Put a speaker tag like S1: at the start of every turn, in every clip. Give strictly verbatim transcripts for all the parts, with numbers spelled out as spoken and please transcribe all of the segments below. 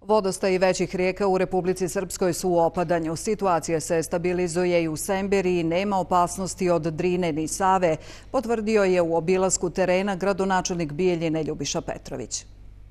S1: Vodostaji većih rijeka u Republici Srpskoj su u opadanju. Situacija se stabilizuje i u Semberiji, nema opasnosti od Drine ni Save, potvrdio je u obilasku terena gradonačelnik Bijeljine Ljubiša Petrović.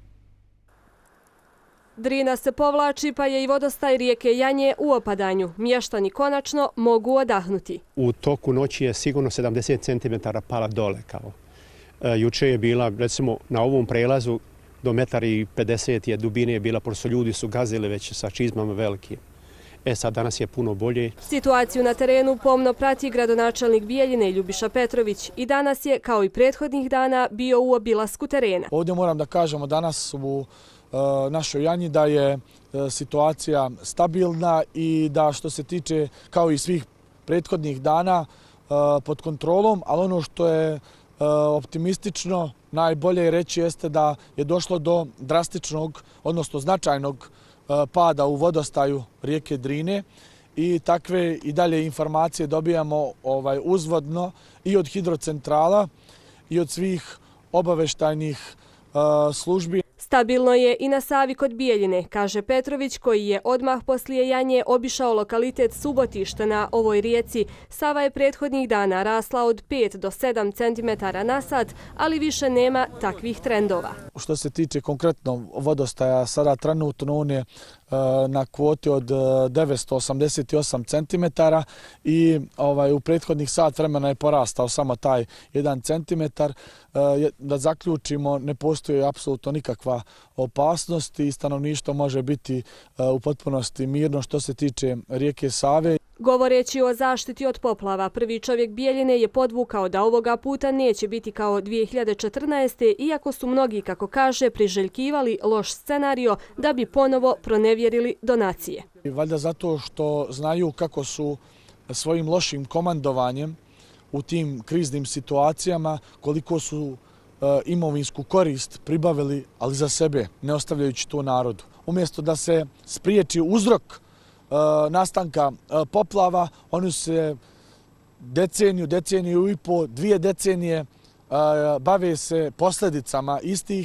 S2: Drina se povlači, pa je i vodostaj rijeke Janje u opadanju. Mještani konačno mogu odahnuti.
S3: U toku noći je sigurno sedamdeset centimetara pala dole. Kao. E, juče je bila, recimo, na ovom prelazu do metar i pedeset je dubine je bila, pošto ljudi su gazili već sa čizmama veliki. E sad danas je puno bolje.
S2: Situaciju na terenu pomno prati gradonačelnik Bijeljine Ljubiša Petrović i danas je, kao i prethodnih dana, bio u obilasku terena.
S4: Ovdje moram da kažemo danas u našoj Janji da je situacija stabilna i da što se tiče kao i svih prethodnih dana pod kontrolom, ali ono što je optimistično najbolje reći jeste da je došlo do drastičnog, odnosno značajnog pada u vodostaju rijeke Drine i takve i dalje informacije dobijamo ovaj, uzvodno i od hidrocentrala i od svih obaveštajnih službi.
S2: Stabilno je i na Savi kod Bijeljine, kaže Petrović, koji je odmah poslije Janje obišao lokalitet Subotište na ovoj rijeci. Sava je prethodnih dana rasla od pet do sedam centimetara na sat, ali više nema takvih trendova.
S4: Što se tiče konkretno vodostaja, sada trenutno on je na kvoti od devetsto osamdeset osam centimetara i ovaj, u prethodnih sat vremena je porastao samo taj jedan centimetar. Da zaključimo, ne postoji apsolutno nikakva opasnost i stanovništvo može biti u potpunosti mirno što se tiče rijeke Save.
S2: Govoreći o zaštiti od poplava, prvi čovjek Bijeljine je podvukao da ovoga puta neće biti kao dvije hiljade četrnaeste. iako su mnogi, kako kaže, priželjkivali loš scenario da bi ponovo pronevjerili donacije.
S4: Valjda zato što znaju kako su svojim lošim komandovanjem u tim kriznim situacijama, koliko su imovinsku korist pribavili, ali za sebe, ne ostavljajući to narodu. Umjesto da se spriječi uzrok nastanka poplava, oni se deceniju, deceniju i po, dvije decenije bave se posljedicama istih.